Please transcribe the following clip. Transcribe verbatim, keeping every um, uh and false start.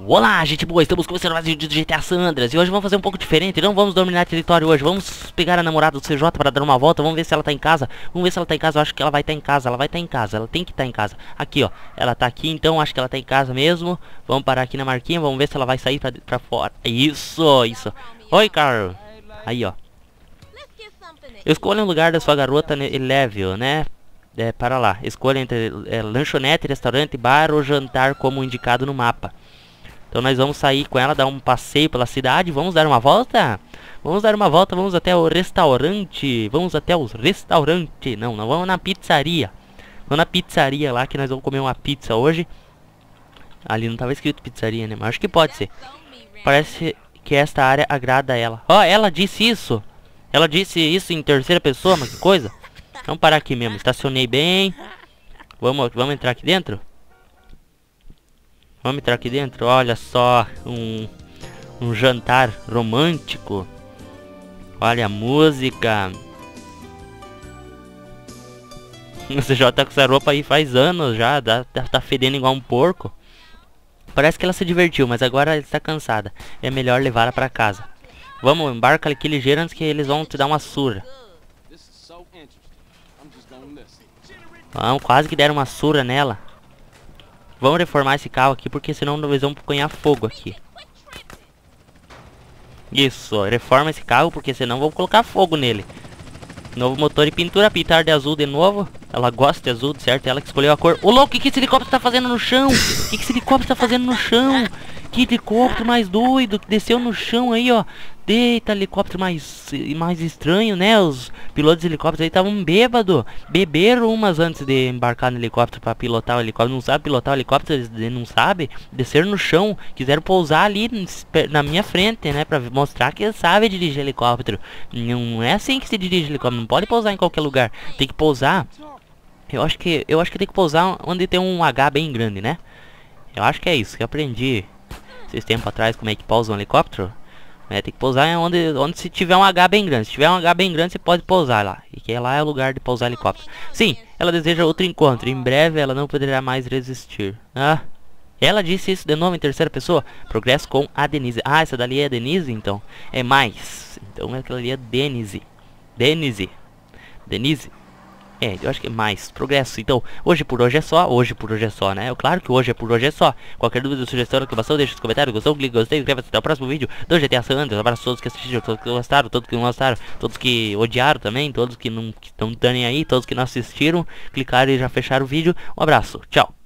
Olá, gente boa, estamos começando mais um vídeo do G T A San Andreas. E hoje vamos fazer um pouco diferente, não vamos dominar território hoje. Vamos pegar a namorada do C J para dar uma volta, vamos ver se ela tá em casa. Vamos ver se ela tá em casa, eu acho que ela vai estar em casa, ela vai estar em casa, ela tem que estar em casa. Aqui ó, ela tá aqui, então acho que ela tá em casa mesmo. Vamos parar aqui na marquinha, vamos ver se ela vai sair pra, pra fora. Isso, isso. Oi, Carl. Aí ó. Eu escolho um lugar da sua garota level, né? É, para lá, escolha entre é, lanchonete, restaurante, bar ou jantar como indicado no mapa. Então nós vamos sair com ela, dar um passeio pela cidade. Vamos dar uma volta? Vamos dar uma volta, vamos até o restaurante. Vamos até o restaurante. Não, não vamos na pizzaria. Vamos na pizzaria lá que nós vamos comer uma pizza hoje. Ali não estava escrito pizzaria, né? Mas acho que pode ser. Parece que esta área agrada a ela. Ó, oh, ela disse isso. Ela disse isso em terceira pessoa, mas que coisa. Vamos parar aqui mesmo, estacionei bem. Vamos, vamos entrar aqui dentro? Vamos entrar aqui dentro, olha só, um, um jantar romântico. Olha a música. O C J tá com essa roupa aí faz anos já, tá, tá fedendo igual um porco. Parece que ela se divertiu, mas agora ela está cansada. É melhor levá-la pra casa. Vamos, embarca aqui ligeiro antes que eles vão te dar uma surra. Vamos, quase que deram uma surra nela. Vamos reformar esse carro aqui, porque senão nós vamos cunhar fogo aqui. Isso, reforma esse carro, porque senão vamos colocar fogo nele. Novo motor e pintura, pintar de azul de novo. Ela gosta de azul, certo? Ela que escolheu a cor. Ô louco, o que, que esse helicóptero tá fazendo no chão? O que, que esse helicóptero tá fazendo no chão? Que helicóptero mais doido, que desceu no chão aí, ó. Eita, helicóptero mais, mais estranho, né? Os pilotos de helicópteros aí estavam bêbados. Beberam umas antes de embarcar no helicóptero pra pilotar o helicóptero. Não sabe pilotar o helicóptero, eles não sabe. Desceram no chão, quiseram pousar ali na minha frente, né? Pra mostrar que sabe dirigir helicóptero. Não é assim que se dirige helicóptero, não pode pousar em qualquer lugar. Tem que pousar... Eu acho que, eu acho que tem que pousar onde tem um H bem grande, né? Eu acho que é isso que eu aprendi esses tempos atrás, como é que pousa um helicóptero. É, tem que pousar onde, onde se tiver um H bem grande. Se tiver um H bem grande, você pode pousar lá. E que lá é o lugar de pousar helicóptero. Sim, ela deseja outro encontro. Em breve ela não poderá mais resistir. Ah, ela disse isso de novo em terceira pessoa. Progresso com a Denise. Ah, essa dali é a Denise, então. É mais. Então aquela ali é Denise. Denise. Denise. É, eu acho que é mais progresso. Então, hoje por hoje é só. Hoje por hoje é só, né? Eu, claro que hoje é por hoje é só. Qualquer dúvida, sugestão, reclamação, deixa nos comentários. Gostou? Clique gostei, inscreva-se. Até o próximo vídeo do G T A San Andreas. Abraço a todos que assistiram, todos que gostaram, todos que não gostaram, todos que odiaram também, todos que não estão nem aí, todos que não assistiram, clicaram e já fecharam o vídeo. Um abraço, tchau.